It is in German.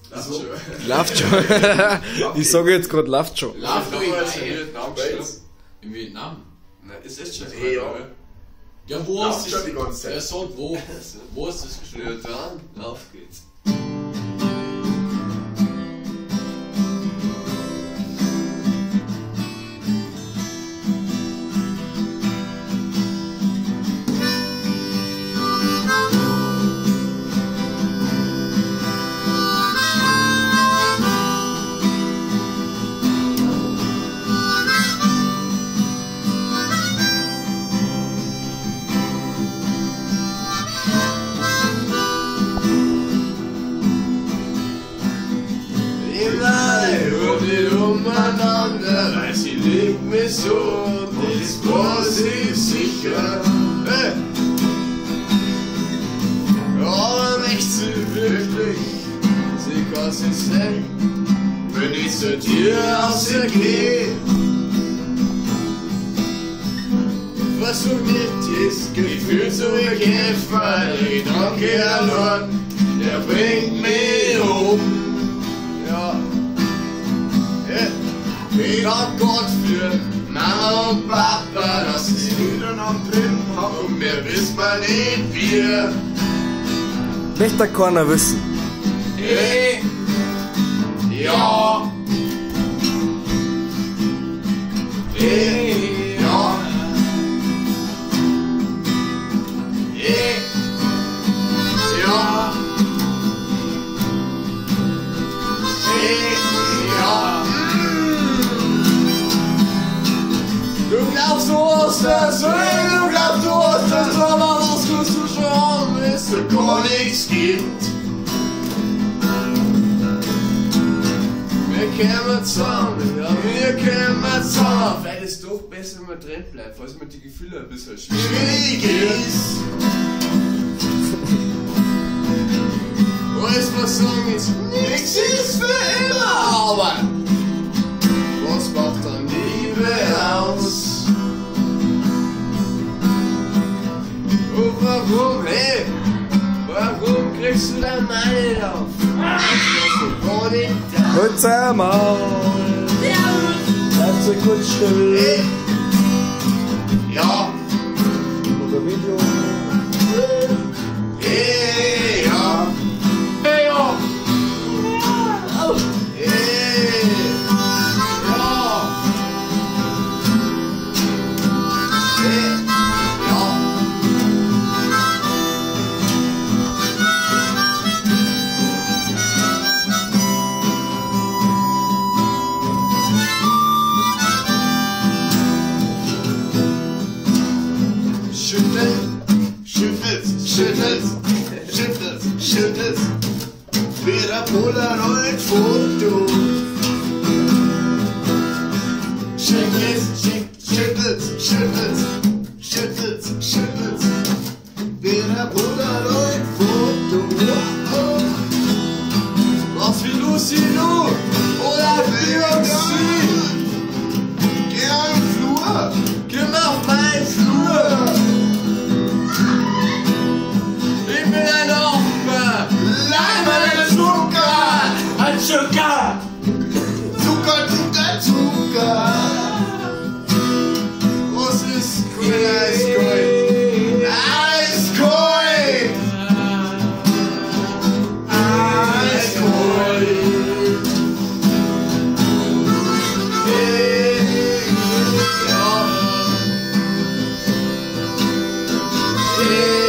Läuft schon. Ich sage jetzt gerade, läuft schon. Läuft in Vietnam. Na, ist echt schon so. Ja, wo ist Läuft schon die ganze Zeit. Er sagt, wo ist das gespielt? Ja, dann, auf geht's. Weil sie liebt mich so und ist sicher. Hey. Aber möchte sie wirklich, sie kann sich sehen, wenn ich zu dir aus ihr geh. Versuch nicht das Gefühl zu bekämpfen, weil ich danke allein, der bringt mich um. Ja. Ich dank Gott für Mama und Papa, dass sie wieder noch drin haben und wir wissen mal nicht wir. Möchte keiner wissen. Hey, ja. Hey, ja. Hey, ja. Hey, ja. Du glaubst, du hast das, du glaubst, du hast das, aber was kannst du schon haben, wenn es dir gar nichts gibt? Wir kommen zusammen, ja, wir kommen zusammen. Vielleicht ist es doch besser, wenn man drin bleibt, falls man die Gefühle ein bisschen schwierig ist. Alles, was sagen ist, nichts ist für immer, aber was macht dann Liebe aus? Und warum, hey, warum kriegst du dein Mann nicht auf? Halt's einmal. Bleibt so kurz still. Hey. Ja. Oder Video. Hey, ja. Hey, ja. Hey, ja. Hey, ja. Schüttelt, wieder Polaroid-Foto. Schüttelt, wieder Polaroid-Foto. Was wie Lucy du oder Beyoncé? Geh auf den Flur, geh auf meinen Flur. Ich bin ein Opfer, Leimer Zucker, ein Zucker, Zucker. Was ist cool, Eiskalt? Eiskalt! Eiskalt! Hey, ja. Hey.